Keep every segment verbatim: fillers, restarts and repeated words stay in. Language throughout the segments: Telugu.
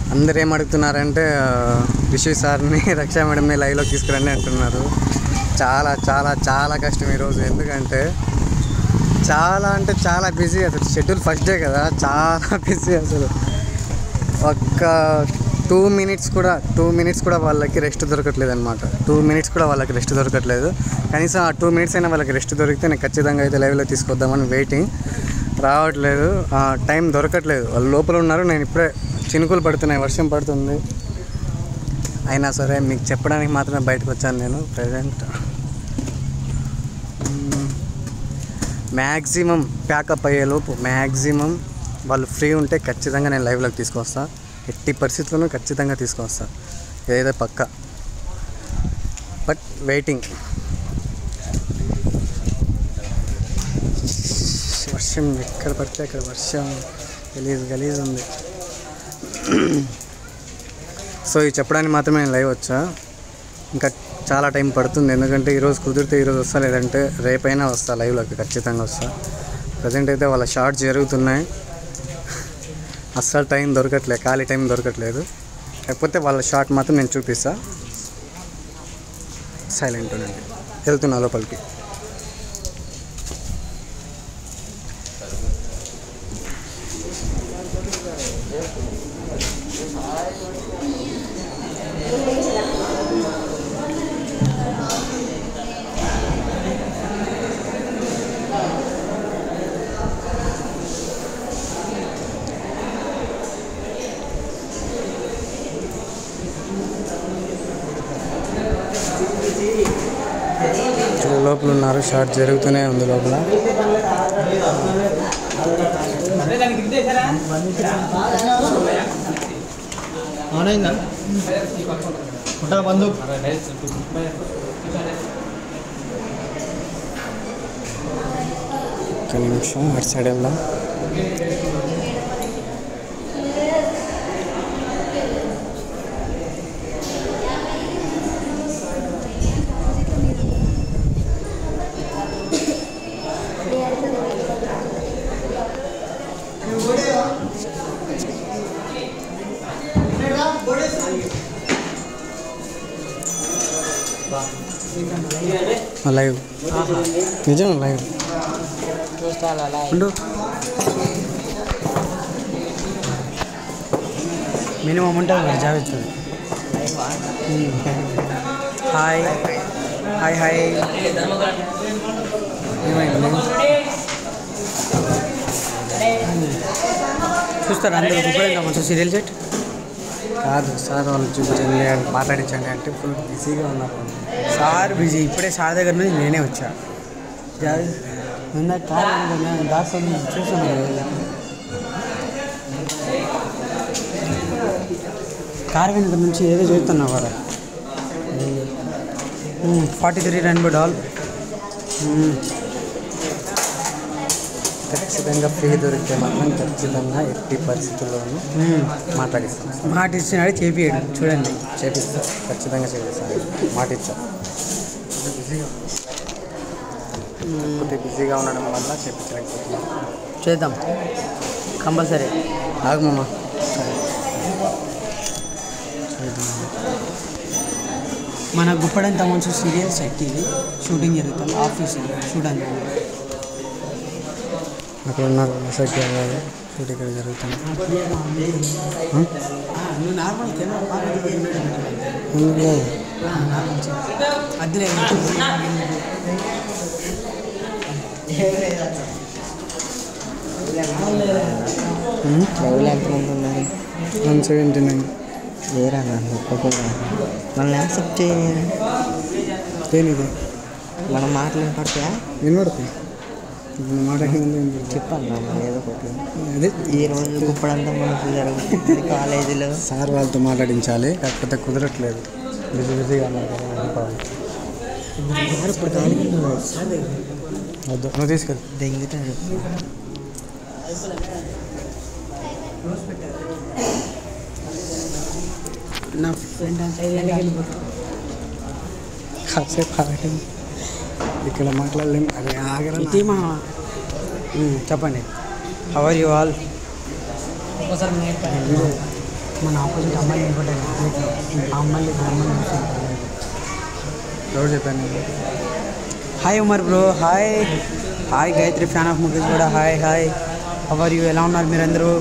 అందరు ఏం అడుగుతున్నారంటే రిషి సార్ని రక్షా మేడంని లైవ్లో తీసుకురండి అంటున్నారు. చాలా చాలా చాలా కష్టం ఈరోజు. ఎందుకంటే చాలా అంటే చాలా బిజీ. అసలు షెడ్యూల్ ఫస్ట్ డే కదా, చాలా బిజీ. అసలు ఒక్క టూ మినిట్స్ కూడా టూ మినిట్స్ కూడా వాళ్ళకి రెస్ట్ దొరకట్లేదు అనమాట. టూ మినిట్స్ కూడా వాళ్ళకి రెస్ట్ దొరకట్లేదు. కనీసం ఆ టూ మినిట్స్ అయినా వాళ్ళకి రెస్ట్ దొరికితే నేను ఖచ్చితంగా అయితే లైవ్లో తీసుకొద్దామని వెయిటింగ్. రావట్లేదు, టైం దొరకట్లేదు. వాళ్ళు లోపల ఉన్నారు. నేను ఇప్పుడే చినుకులు పడుతున్నాయి, వర్షం పడుతుంది. అయినా సరే మీకు చెప్పడానికి మాత్రమే బయటకు వచ్చాను నేను. ప్రజెంట్ మ్యాక్సిమం ప్యాకప్ అయ్యేలోపు మ్యాక్సిమం వాళ్ళు ఫ్రీ ఉంటే ఖచ్చితంగా నేను లైవ్లోకి తీసుకొస్తా. ఎట్టి పరిస్థితుల్లోనూ ఖచ్చితంగా తీసుకొస్తా, ఏదో పక్క. But waiting. వర్షం ఎక్కడ పడితే అక్కడ వర్షం గలీజ్ గలీజ్ ఉంది. సో ఇది చెప్పడానికి మాత్రమే నేను లైవ్ వచ్చా. ఇంకా చాలా టైం పడుతుంది. ఎందుకంటే ఈరోజు కుదిరితే ఈరోజు వస్తా, లేదంటే రేపైనా వస్తా లైవ్లోకి, ఖచ్చితంగా వస్తా. ప్రజెంట్ అయితే వాళ్ళ షార్ట్స్ జరుగుతున్నాయి. అస్సలు టైం దొరకట్లేదు, ఖాళీ టైం దొరకట్లేదు. కాకపోతే వాళ్ళ షార్ట్ మాత్రం నేను చూపిస్తా. సైలెంట్ ఉండండి, వెళ్తున్నా లోపలికి. లోపల ఉన్నారు, షార్ట్ జరుగుతూనే ఉంది లోపల. ఒక నిమిషం అటు సైడ్ వెళ్దాం. లైవ్ నిజం లైవ్ ఉండు. మినిమం ఉంటుంది కదా జావేద్. హాయ్ హాయ్ హాయ్ ఏమైంది చూస్తారా అందరూ? ఇప్పుడే మంచి సీరియల్ సెట్ కాదు సార్, వాళ్ళు చూపించండి మాట్లాడించండి అంటే ఫుల్ బిజీగా ఉన్నారు సార్. బిజీ ఇప్పుడే సార్ దగ్గర నుంచి నేనే వచ్చా. ఇందాక కార్ దాసం చూస్తున్నాను, కార్ వెనుక నుంచి ఏదో చూస్తున్నావు కదా. ఫార్టీ త్రీ రన్బై డాల్ ఖచ్చితంగా ఫ్రీ దొరికితే మాత్రం ఖచ్చితంగా ఎట్టి పరిస్థితుల్లోనూ మాట్లాడిస్తాం. మాట ఇచ్చినాడు చేపియాడు, చూడండి చేపిస్తా, ఖచ్చితంగా చేపిస్తాను. మాట ఇచ్చా. కొద్దిగా బిజీగా ఉండడం వల్ల చేపించలేకపోతున్నాం. చేద్దాం కంపల్సరీ. ఆగమ్మా మన గుప్పడంత మంచి సీరియల్ సెట్ ఇది. షూటింగ్ జరుగుతుంది, ఆఫీస్ చూడండి. అక్కడ ఉన్నారు సెట్ షూట్ ఇక్కడ జరుగుతుంది. నువ్వు నార్మల్ కెమెరా అద్దె లైవ్లో ఎంతమంది ఉన్నారు? One seventy nine. వేరా మనల్ని యాక్సెప్ట్ చేయాలి. దేనిది మనం మాట్లాడతాయా వినపడుతుంది మాట చెప్పాలి ఏదో ఒకటి. అదే ఈరోజు ఇప్పుడంతా మనకు జరుగుతుంది కాలేజీలో. సార్ వాళ్ళతో మాట్లాడించాలి, కాకపోతే కుదరట్లేదు, బిజీ బిజీగా ఉన్నారు. ఇప్పుడు వద్దు నువ్వు తీసుకెళ్ళి దెంగుతాడు. నా ఫ్రెండ్ కాసేపు ఆగండి, ఇక్కడ మాట్లాడలేము. అది ఆగరా మా చెప్పండి. How are you all? మన ఆపోజిట్ అమ్మాయి ఇంపార్టెంట్ ఆ అమ్మాయి అమ్మాయి ఎవరు చెప్పాను? Hi Umar bro, hi hi Gayatri fan of Mukesh కూడా హాయ్ హాయ్. హౌ యూ, ఎలా ఉన్నారు మీరందరూ?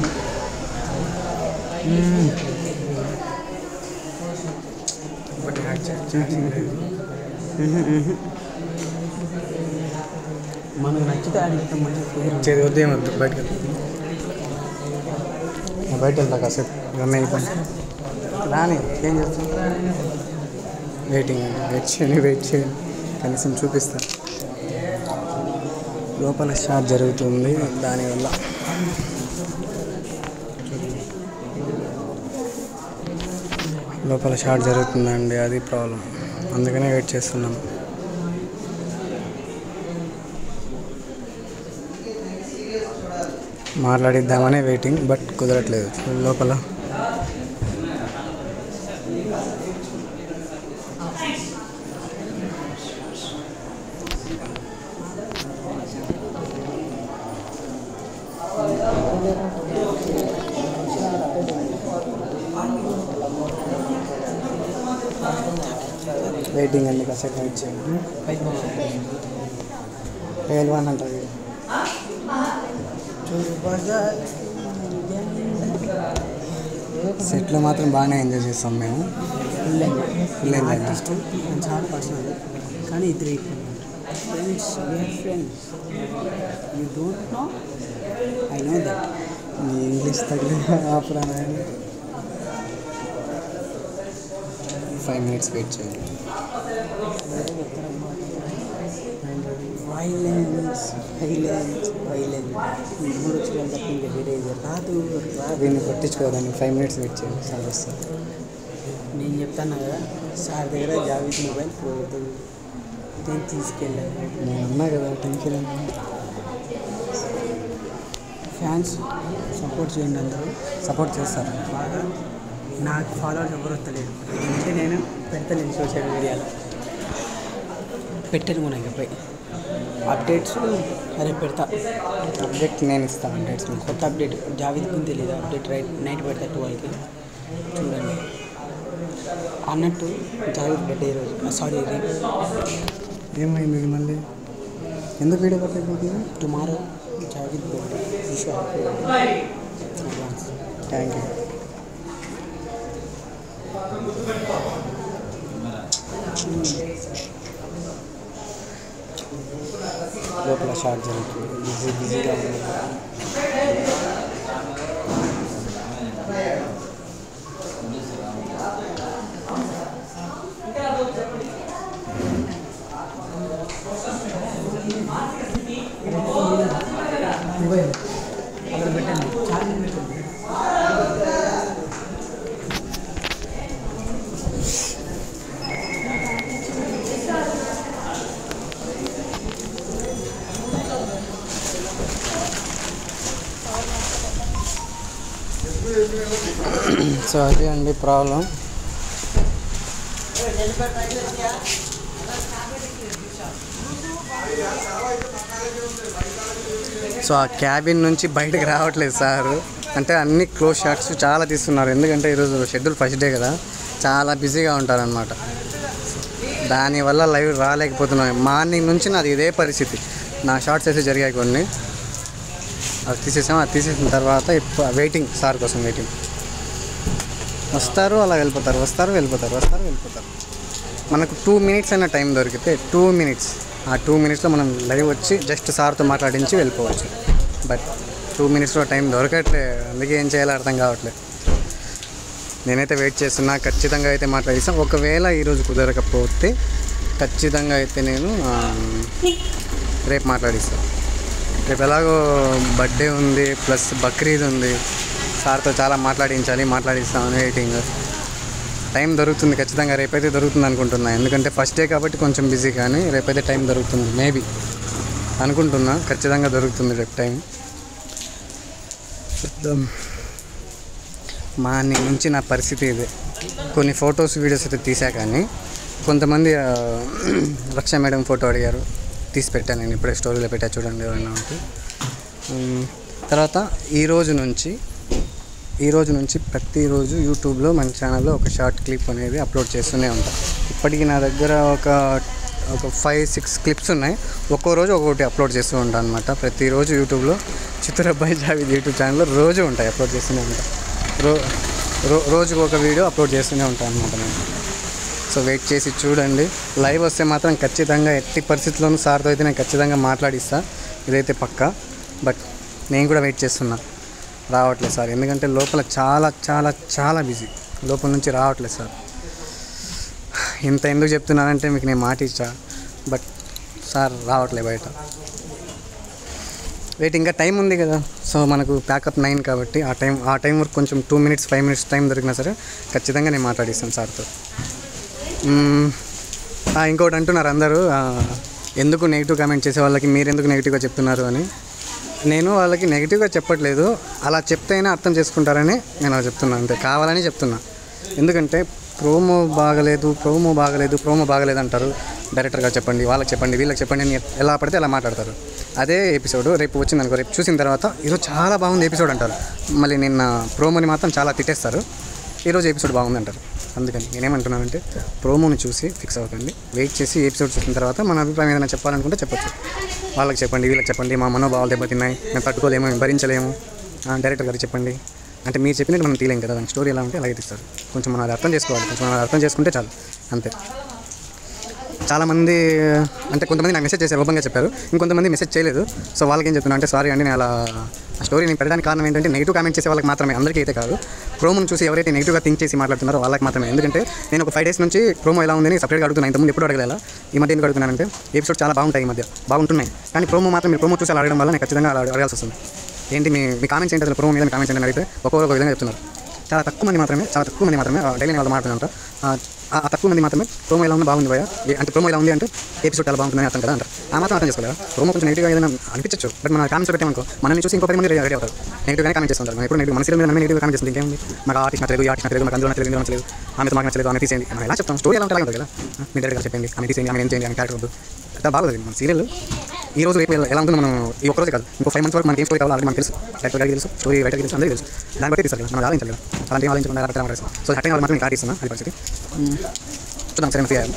మనకు నచ్చితే అడిగితే మంచి ఉదయం వద్దు, బయటకు బయట వెళ్తా కాసేపు ఇవన్నీ అయిపోయి రాని. ఏం చేస్తాను? వెయిటింగ్ అండి, వెయిట్ చేయండి వెయిట్ చేయండి కనీసం చూపిస్తా. లోపల షాట్ జరుగుతుంది, దానివల్ల లోపల షాట్ జరుగుతుందండి, అది ప్రాబ్లం. అందుకనే వెయిట్ చేస్తున్నాం. మాట్లాడిద్దామనే వెయిటింగ్, బట్ కుదరట్లేదు లోపల. వెయిటింగ్ అండి, కాసేపు వెయిట్ చేయండి. పేల్వాన్ అంటారు. సెట్లో మాత్రం బాగానే ఎంజాయ్ చేస్తాం మేము. ఫుల్ ఎంజాయ్ చేస్తాం. చాలా పర్సనల్ కానీ ఇద్దరు friends friends you don't know, I know that. నీ ఇంగ్లీష్ తగ్గ ఆపరా. ఫైవ్ మినిట్స్ వెయిట్ చేయండి. వైలెన్స్ వైలెన్స్ వైలెన్స్ మూడు వచ్చిన తప్ప ఇంకా వేరే రాదు రాదు. దీన్ని పట్టించుకోదాన్ని. ఫైవ్ మినిట్స్ వెయిట్ చేయండి, సార్ వస్తారు. నేను చెప్తాను కదా, సార్ దగ్గర జావేద్ మొబైల్ పోతుంది, నేను తీసుకెళ్ళాను. నేను అన్నా కదా టెన్షన్. ఫ్యాన్స్ సపోర్ట్ చేయండి, అందరూ సపోర్ట్ చేస్తారు బాగా. నాకు ఫాలోవర్స్ ఎవరు వస్తలేదు అంటే నేను పెడతలేను సోషల్ మీడియాలో, పెట్టాను మన ఇకపై అప్డేట్స్. అరే పెడతా అప్డేట్, నేను ఇస్తాను అప్డేట్స్. కొత్త అప్డేట్ జావేద్ గురించి తెలియదు, అప్డేట్ రైట్ నైట్ పెడతా ట్వెల్వ్కి చూడండి. అన్నట్టు జావేద్ బర్త్డే రోజు, సారీ రేపు. ఏమైంది మళ్ళీ? ఎందుకు వీడియో పట్టలేదు? Tomorrow Javed birthday. Wish happy advance. Thank you. లోపల షార్ట్ జరుగుతుంది, బిజీ బిజీగా ఉంది. అక్కడ పెట్టండి, చాలా పెట్టండి. సో అది అండి ప్రాబ్లం. సో ఆ క్యాబిన్ నుంచి బయటకు రావట్లేదు సార్. అంటే అన్ని క్లోజ్ షాట్స్ చాలా తీస్తున్నారు, ఎందుకంటే ఈరోజు షెడ్యూల్ ఫస్ట్ డే కదా, చాలా బిజీగా ఉంటారనమాట. దానివల్ల లైవ్ రాలేకపోతున్నాను. మార్నింగ్ నుంచి నాది ఇదే పరిస్థితి. నా షార్ట్స్ అయితే జరిగాయి కొన్ని, అది తీసేసాం. అది తీసేసిన తర్వాత ఇప్పుడు వెయిటింగ్, సార్ కోసం వెయిటింగ్. వస్తారు, అలా వెళ్ళిపోతారు, వస్తారు వెళ్ళిపోతారు, వస్తారు వెళ్ళిపోతారు. మనకు టూ మినిట్స్ అయినా టైం దొరికితే టూ మినిట్స్ ఆ టూ మినిట్స్లో మనం లైవ్ వచ్చి జస్ట్ సార్తో మాట్లాడించి వెళ్ళిపోవచ్చు. బట్ టూ మినిట్స్లో టైం దొరకట్లే, అందుకే ఏం చేయాలో అర్థం కావట్లేదు. నేనైతే వెయిట్ చేస్తున్నా, ఖచ్చితంగా అయితే మాట్లాడిస్తాను. ఒకవేళ ఈరోజు కుదరకపోతే ఖచ్చితంగా అయితే నేను రేపు మాట్లాడిస్తాను. రేపు ఎలాగో బర్త్డే ఉంది, ప్లస్ బక్రీద్ ఉంది, సార్తో చాలా మాట్లాడించాలి, మాట్లాడిస్తామని వెయిటింగ్. టైం దొరుకుతుంది ఖచ్చితంగా, రేపైతే దొరుకుతుంది అనుకుంటున్నా. ఎందుకంటే ఫస్ట్ డే కాబట్టి కొంచెం బిజీ, కానీ రేపైతే టైం దొరుకుతుంది మేబీ అనుకుంటున్నా. ఖచ్చితంగా దొరుకుతుంది రేపు టైం. చూద్దాం. మార్నింగ్ నుంచి నా పరిస్థితి ఇదే. కొన్ని ఫొటోస్ వీడియోస్ అయితే తీసా, కానీ కొంతమంది రక్ష మేడం ఫోటో అడిగారు, తీసి పెట్టాను. నేను ఇప్పుడే స్టోరీలో పెట్టా, చూడండి ఎవరైనా ఉంటే. తర్వాత ఈరోజు నుంచి ఈ రోజు నుంచి ప్రతిరోజు యూట్యూబ్లో మన ఛానల్లో ఒక షార్ట్ క్లిప్ అనేది అప్లోడ్ చేస్తూనే ఉంటాం. ఇప్పటికీ నా దగ్గర ఒక ఒక ఫైవ్ సిక్స్ క్లిప్స్ ఉన్నాయి. ఒక్కో రోజు ఒక్కొక్కటి అప్లోడ్ చేస్తూ ఉంటాను అనమాట. ప్రతిరోజు యూట్యూబ్లో చిత్తూరు అబ్బాయి జావేద్ యూట్యూబ్ ఛానల్లో రోజు ఉంటాయి, అప్లోడ్ చేస్తూనే ఉంటాను. రో రో రోజుకు ఒక వీడియో అప్లోడ్ చేస్తూనే ఉంటాను అనమాట నేను. సో వెయిట్ చేసి చూడండి. లైవ్ వస్తే మాత్రం ఖచ్చితంగా ఎట్టి పరిస్థితుల్లోనూ సార్తో అయితే నేను ఖచ్చితంగా మాట్లాడిస్తా, ఇదైతే పక్కా. బట్ నేను కూడా వెయిట్ చేస్తున్నా, రావట్లేదు సార్. ఎందుకంటే లోపల చాలా చాలా చాలా బిజీ, లోపల నుంచి రావట్లేదు సార్. ఇంత ఎందుకు చెప్తున్నానంటే మీకు నేను మాట ఇచ్చా, బట్ సార్ రావట్లేదు బయట. వెయిట్, ఇంకా టైం ఉంది కదా. సో మనకు ప్యాకప్ నైన్ కాబట్టి ఆ టైం ఆ టైం వరకు కొంచెం two minutes five minutes time దొరికినా సరే ఖచ్చితంగా నేను మాట్లాడిస్తాను సార్తో. ఇంకోటి అంటున్నారు అందరూ, ఎందుకు నెగిటివ్ కామెంట్ చేసే వాళ్ళకి మీరు ఎందుకు నెగిటివ్గా చెప్తున్నారు అని. నేను వాళ్ళకి నెగిటివ్గా చెప్పట్లేదు, అలా చెప్తేనే అర్థం చేసుకుంటారని నేను అలా చెప్తున్నాను, అంతే. కావాలని చెప్తున్నా. ఎందుకంటే ప్రోమో బాగలేదు ప్రోమో బాగలేదు ప్రోమో బాగలేదు అంటారు. డైరెక్టర్గా చెప్పండి, వాళ్ళకి చెప్పండి, వీళ్ళకి చెప్పండి అని ఎలా పడితే అలా మాట్లాడతారు. అదే ఎపిసోడ్ రేపు వచ్చింది అనుకో, రేపు చూసిన తర్వాత ఈరోజు చాలా బాగుంది ఎపిసోడ్ అంటారు. మళ్ళీ నిన్న ప్రోమోని మాత్రం చాలా తిట్టేస్తారు, ఈరోజు ఎపిసోడ్ బాగుంది అంటారు. అందుకని నేనేమంటున్నానంటే ప్రోమోని చూసి ఫిక్స్ అవ్వకండి, వెయిట్ చేసి ఎపిసోడ్ చూసిన తర్వాత మన అభిప్రాయం ఏదైనా చెప్పాలనుకుంటే చెప్పొచ్చు. వాళ్ళకి చెప్పండి, వీళ్ళకి చెప్పండి, మా మనోభావాలు దెబ్బతిన్నాయి, మేము తట్టుకోలేము, మేము భరించలేము, డైరెక్టర్ గారికి చెప్పండి అంటే మీరు చెప్పినట్టు మనం తీలేం కదా. దాని స్టోరీ ఎలా ఉంటే అలాగే తీస్తారు. కొంచెం మనం అది అర్థం చేసుకోవాలి, కొంచెం మనం అర్థం చేసుకుంటే చాలు, అంతే. చాలామంది అంటే కొంతమంది నాకు మెసేజ్ చేశారు, ఓపెన్గా చెప్పారు, ఇంకొంతమంది మెసేజ్ చేయలేదు. సో వాళ్ళకి ఏం చెప్తున్నా అంటే, సారీ అండి, నేను అలా ఆ స్టోరీ నేను పెట్టడానికి కారణం ఏంటంటే నెగిటివ్ కామెంట్ చేసే వాళ్ళకి మాత్రమే, అందరికీ అయితే కాదు. ప్రోమోను చూసి ఎవరైతే నెగిటివ్గా థింక్ చేసి మాట్లాడుతున్నారో వాళ్ళకి మాత్రమే. ఎందుకంటే నేను ఒక ఫైవ్ డేస్ నుంచి ప్రోమో ఎలా ఉందని సపరేట్గా అడుగుతున్నాను, ఇంతకుముందు ఎప్పుడు అడగలేలా. ఈ మధ్య ఎందుకు అడుగుతున్నానంటే ఎపిసోడ్ చాలా బాగుంటాయి, ఈ మధ్య బాగుంటున్నాయి, కానీ ప్రోమో మాత్రం మీరు ప్రోమో చూసి అలా అడగడం వల్ల నేను ఖచ్చితంగా అలా అడగాల్సి వస్తుంది. ఏంటి మీ మీ కామెంట్స్ ఏంటి, అసలు ప్రోమో మీద మీ కామెంట్స్ ఏంటని అడిగితే ఒక్కొక్క ఒక విధంగా చెప్తున్నారు. చాలా తక్కువ మంది మాత్రమే చాలా తక్కువ మంది మాత్రమే డైలీ వాళ్ళు మాట్లాడుతుంటారు. ఆ తక్కువ మంది మాత్రమే ప్రోమో ఎలా ఉంది బాగుంది భయ అంటే ప్రోమో ఎలా ఉంది అంటే ఎపిసోడ్ చాలా బాగుంటుందని అర్థం కదా అంటారు. ఆ మాత్రం అర్థం చేసుకోలేదు. ప్రోమో కొంచెం నెగిటివ్గా ఏదైనా అనిపించచ్చు, బట్ మన కామెంట్స్ పెట్టామనుకో మనల్ని చూసి ఇంకో పది మంది రెడీ అవుతారు, నెగిటివ్గానే కామెంట్ చేస్తుంటారు. మనం ఎప్పుడు నెగిటివ్ మన సీరియల్ మీద నెగిటివ్ కామెంట్ చేస్తుంది, ఇంకేముంది, మాకు ఆర్టిస్ట్ నచ్చలేదు, ఈ ఆర్టిస్ట్ నచ్చలేదు, మాకు అందులో నచ్చలేదు, ఇందులో నచ్చలేదు, ఆమెతో మాకు నచ్చలేదు, ఆమె తీసేయండి. మనం ఎలా చెప్తాం, స్టోరీ ఎలా ఉంటుంది కదా. మీ డైరెక్ట్గా చెప్పండి, ఆమె తీసేయండి, ఆమె ఏం చేయండి, ఆమె క్యారెక్టర్ వద్దు, అంతా బాగుంది. మన సీరియల్ ఈ రోజు రేపు ఎలా ఉంటుందో మనం ఈ ఒక్కరోజే కాదు, ఇంకో ఫైవ్ మంత్స్ వరకు మనకి ఏం స్టోరీ కావాలో ఆల్రెడీ మనకు తెలుసు, డైరెక్టర్ గారికి తెలుసు, స్టోరీ రైటర్ తెలుసు, అందరికీ తెలుసు. దాన్ని బట్టి తీస్తారు కదా, మనం ఆలోచించాలి కదా. అలాంటి ఆలోచించకుండా అలా పెట్టాలి. సో హ్యాపీ వాళ్ళు మాత్రం నేను కార్డు ఇస్తున్నా, అది పరిస్థితి. చూద్దాం సరే ఫ్రీ అయ్యాను.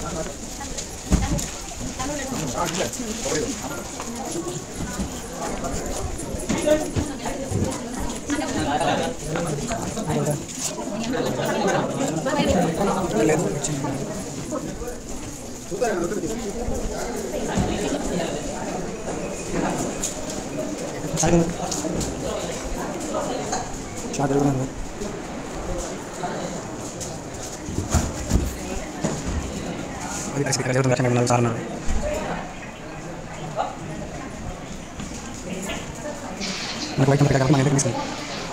చదువు అది పరిస్థితి ఇక్కడ జరుగుతుంది. లక్ష్మీ సార్ ఉన్నారు. నాకు వైట్ కంపెనీ కాబట్టి మన దగ్గర తీసుకుంది.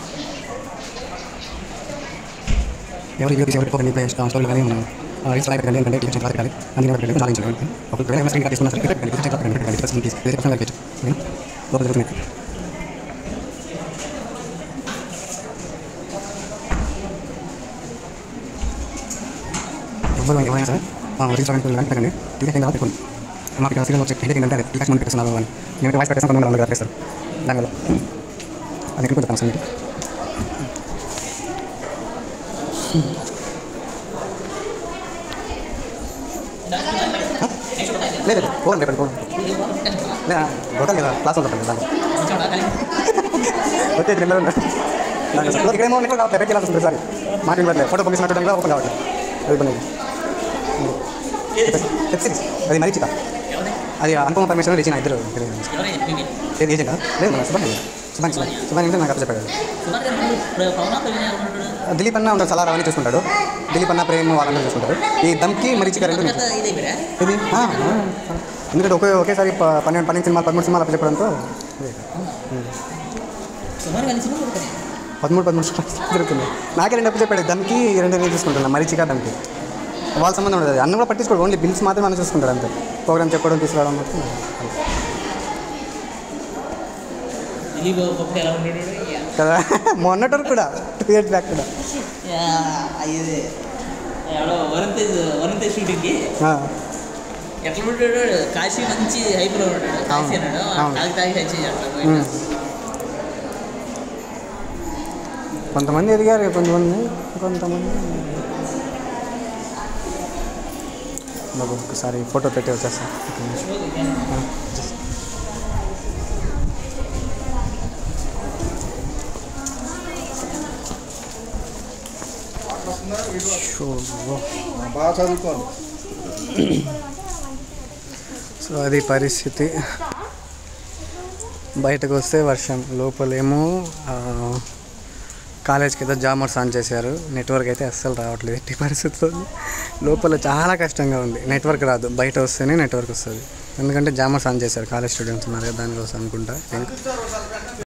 ఎవరు వీడియో తీసి ఎవరికి పోకండి, ప్లే స్టోరీలు కానీ మనం రీల్స్ లైక్ పెట్టండి, ఎందుకంటే టీచర్ పెట్టాలి, అందుకే పెట్టండి, సాధించండి. ఒకవేళ ఏమైనా స్క్రీన్ కార్డ్ తీసుకున్నా సరే పెట్టండి, టీచర్ పెట్టండి, పెట్టండి, టీచర్ తీసి వేరే పర్సనల్ పెట్టచ్చు. లోపల జరుగుతుంది. ఎవరు ఎవరైనా సరే రీల్స్ కానీ పెట్టండి, టీచర్ కింద పెట్టుకోండి. మాకు ఇక్కడ సీరియల్ వచ్చి హెడ్ ఏంటంటే టీచర్ ముందు పెట్టేస్తున్నారు అని నేను వాయిస్ పెట్టేస్తాను, కొంతమంది అందరూ పెట్టేస్తారు. దానివల్ల అది ఎక్కడ పెడతాను సార్ మీకు లేదు పోదండి, రేపటి పోదు లేదా దొరకాలి కదా, క్లాస్ ఉంటుంది దాన్ని ఓకే. ఇక్కడ ఇక్కడేమో ఇక్కడ కావాలి, ఎక్కడికి వెళ్ళాల్సి ఉంటుంది సార్. మాట ఇవ్వట్లేదు, ఫోటో పంపిస్తున్నట్టు ఓపెన్ కావట్లేదు, అది పని. వెబ్ సిరీస్ అది మరీచిత, అది అనుపమ పరమేశ్వరం ఇచ్చిన ఇద్దరు ఏది ఏజెంట్ లేదు మన సుభాన్ సుభాన్ సుభాన్ అంటే నాకు అర్థం చెప్పాడు. దిలీప్ అన్న ఉంటాడు, సలారా అని చూసుకుంటాడు, దిలీప్ అన్న ప్రేమ వాళ్ళని చూసుకుంటారు. ఈ దమ్కి మరీచిక రెండు ఇది ఎందుకంటే ఒకే ఒకేసారి పన్నెండు పన్నెండు సినిమాలు పదమూడు సినిమాలు అప్పు చెప్పడంతో పదమూడు పదమూడు జరుగుతుంది. నాకే రెండు అప్పు చెప్పాడు, దమ్కి రెండు నేను చూసుకుంటున్నాను, మరీచిక దమ్కి వాళ్ళ సంబంధం ఉండదు. అన్న కూడా పట్టించుకోడు, ఓన్లీ బిల్స్ మాత్రమే అన్న చూసుకుంటాడు అంతే. ప్రోగ్రామ్ చెప్పడం తీసుకురావడం మొత్తం కదా. మొన్నటి వరకు కూడా టూ ఇయర్స్ బ్యాక్ కూడా షూటింగ్కి ఎట్లా ఉంటాడు, కాశీ మంచి హైప్లో ఉంటాడు, కాశీ అన్నాడు తాగి తాగి కొంతమంది ఎదిగారు, కొంతమంది కొంతమంది బాబు ఒకసారి ఫోటో పెట్టి వచ్చేస్తా. ఒక నిమిషం. ఆ, just. బాగా చదువుకోండి. సో అది పరిస్థితి. బయటకు వస్తే వర్షం, లోపలేమో కాలేజ్కి అయితే జామర్స్ ఆన్ చేశారు. నెట్వర్క్ అయితే అస్సలు రావట్లేదు ఎట్టి పరిస్థితుల్లో. లోపల చాలా కష్టంగా ఉంది, నెట్వర్క్ రాదు. బయట వస్తేనే నెట్వర్క్ వస్తుంది, ఎందుకంటే జామర్స్ ఆన్ చేశారు. కాలేజ్ స్టూడెంట్స్ ఉన్నారు కదా, దానికోసం అనుకుంటా.